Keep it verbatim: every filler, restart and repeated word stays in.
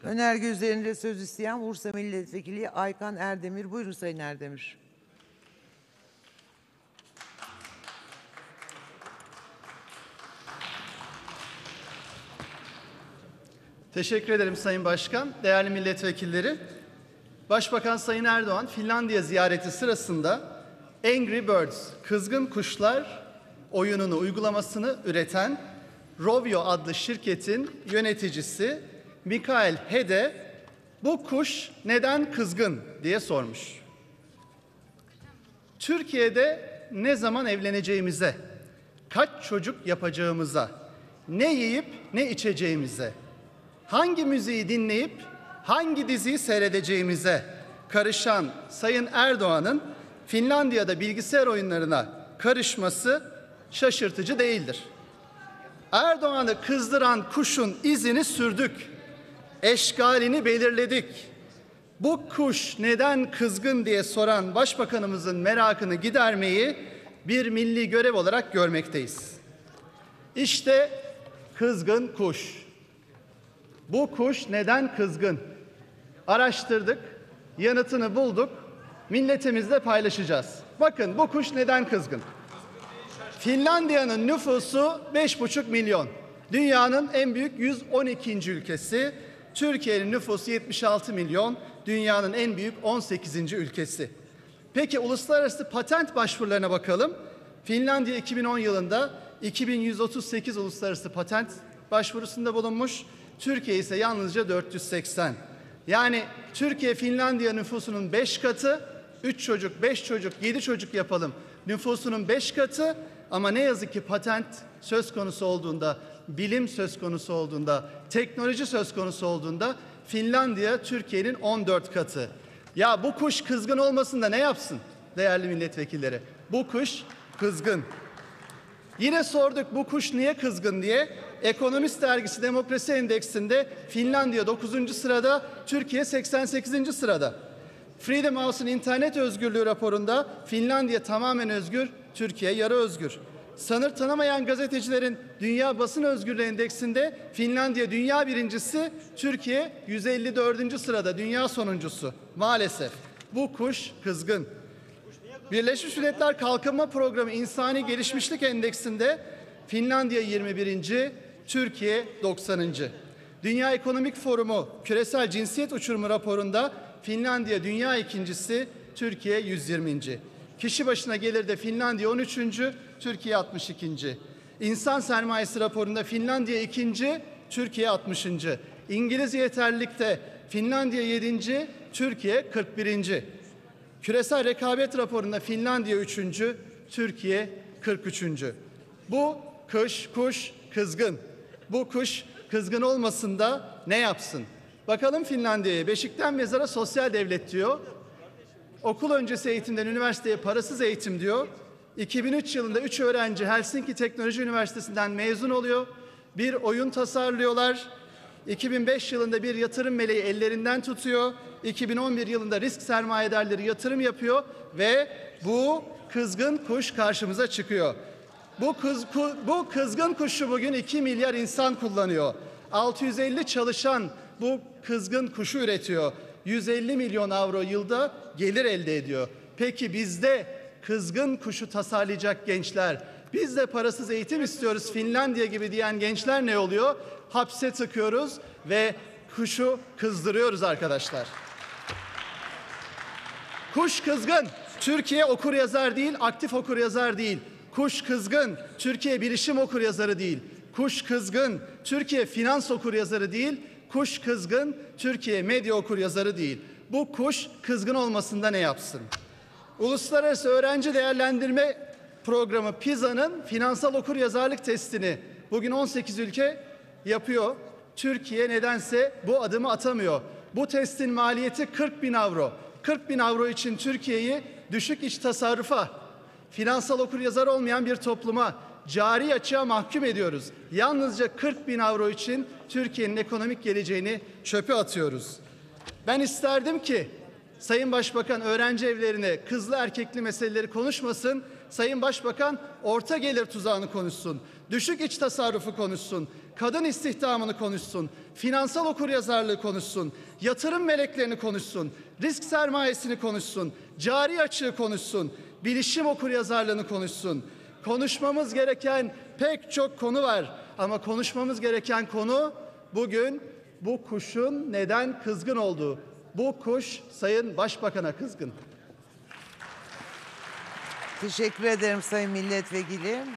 Önerge üzerinde söz isteyen Bursa Milletvekili Aykan Erdemir. Buyurun Sayın Erdemir. Teşekkür ederim Sayın Başkan, değerli milletvekilleri. Başbakan Sayın Erdoğan, Finlandiya ziyareti sırasında Angry Birds, Kızgın Kuşlar oyununu, uygulamasını üreten Rovio adlı şirketin yöneticisi Mikael Hede, bu kuş neden kızgın diye sormuş. Türkiye'de ne zaman evleneceğimize, kaç çocuk yapacağımıza, ne yiyip ne içeceğimize, hangi müziği dinleyip hangi diziyi seyredeceğimize karışan Sayın Erdoğan'ın Finlandiya'da bilgisayar oyunlarına karışması şaşırtıcı değildir. Erdoğan'ı kızdıran kuşun izini sürdük, eşkalini belirledik. Bu kuş neden kızgın diye soran Başbakanımızın merakını gidermeyi bir milli görev olarak görmekteyiz. İşte kızgın kuş. Bu kuş neden kızgın? Araştırdık, yanıtını bulduk, milletimizle paylaşacağız. Bakın bu kuş neden kızgın? Finlandiya'nın nüfusu beş buçuk milyon. Dünyanın en büyük yüz on ikinci ülkesi. Türkiye'nin nüfusu yetmiş altı milyon. Dünyanın en büyük on sekizinci ülkesi. Peki uluslararası patent başvurularına bakalım. Finlandiya iki bin on yılında iki bin yüz otuz sekiz uluslararası patent başvurusunda bulunmuş. Türkiye ise yalnızca dört yüz seksen. Yani Türkiye Finlandiya nüfusunun beş katı, üç çocuk, beş çocuk, yedi çocuk yapalım. Nüfusunun beş katı ama ne yazık ki patent söz konusu olduğunda, bilim söz konusu olduğunda, teknoloji söz konusu olduğunda Finlandiya Türkiye'nin on dört katı. Ya bu kuş kızgın olmasın da ne yapsın değerli milletvekilleri? Bu kuş kızgın. Yine sorduk bu kuş niye kızgın diye. Ekonomist dergisi Demokrasi Endeksinde Finlandiya dokuzuncu sırada, Türkiye seksen sekizinci sırada. Freedom House'un internet özgürlüğü raporunda Finlandiya tamamen özgür, Türkiye yarı özgür. Sınır tanımayan gazetecilerin Dünya Basın Özgürlüğü Endeksinde Finlandiya dünya birincisi, Türkiye yüz elli dördüncü sırada, dünya sonuncusu. Maalesef bu kuş kızgın. Birleşmiş Milletler Kalkınma Programı İnsani Gelişmişlik Endeksinde Finlandiya yirmi birinci, Türkiye doksanıncı. Dünya Ekonomik Forumu Küresel Cinsiyet Uçurumu raporunda Finlandiya dünya ikincisi, Türkiye yüz yirminci. Kişi başına gelirde Finlandiya on üçüncü, Türkiye altmış ikinci. İnsan sermayesi raporunda Finlandiya ikinci, Türkiye altmışıncı. İngiliz yeterlilikte Finlandiya yedinci, Türkiye kırk birinci. Küresel rekabet raporunda Finlandiya üçüncü, Türkiye kırk üçüncü. Bu kuş, kuş kızgın. Bu kuş kızgın olmasın da ne yapsın? Bakalım Finlandiya'ya. Beşikten mezara sosyal devlet diyor. Okul öncesi eğitimden üniversiteye parasız eğitim diyor. iki bin üç yılında üç öğrenci Helsinki Teknoloji Üniversitesi'nden mezun oluyor. Bir oyun tasarlıyorlar. iki bin beş yılında bir yatırım meleği ellerinden tutuyor. iki bin on bir yılında risk sermayedarları yatırım yapıyor ve bu kızgın kuş karşımıza çıkıyor. Bu, kız, ku, bu kızgın kuşu bugün iki milyar insan kullanıyor. altı yüz elli çalışan bu kızgın kuşu üretiyor. yüz elli milyon avro yılda gelir elde ediyor. Peki bizde kızgın kuşu tasarlayacak gençler, biz de parasız eğitim istiyoruz Finlandiya gibi diyen gençler ne oluyor? Hapse tıkıyoruz ve kuşu kızdırıyoruz arkadaşlar. Kuş kızgın. Türkiye okuryazar değil, aktif okuryazar değil. Kuş kızgın. Türkiye bilişim okuryazarı değil. Kuş kızgın. Türkiye finans okuryazarı değil. Kuş kızgın. Türkiye medya okuryazarı değil. Bu kuş kızgın olmasında ne yapsın? Uluslararası Öğrenci Değerlendirme Programı PISA'nın finansal okuryazarlık testini bugün on sekiz ülke yapıyor. Türkiye nedense bu adımı atamıyor. Bu testin maliyeti kırk bin avro. kırk bin avro için Türkiye'yi düşük iç tasarrufa, finansal okuryazar olmayan bir topluma, cari açığa mahkum ediyoruz. Yalnızca kırk bin avro için Türkiye'nin ekonomik geleceğini çöpe atıyoruz. Ben isterdim ki Sayın Başbakan öğrenci evlerine, kızlı erkekli meseleleri konuşmasın. Sayın Başbakan orta gelir tuzağını konuşsun. düşük iç tasarrufu konuşsun, kadın istihdamını konuşsun, finansal okuryazarlığı konuşsun, yatırım meleklerini konuşsun, risk sermayesini konuşsun, cari açığı konuşsun, bilişim okuryazarlığını konuşsun. Konuşmamız gereken pek çok konu var ama konuşmamız gereken konu bugün bu kuşun neden kızgın olduğu. Bu kuş Sayın Başbakan'a kızgın. Teşekkür ederim Sayın Milletvekili.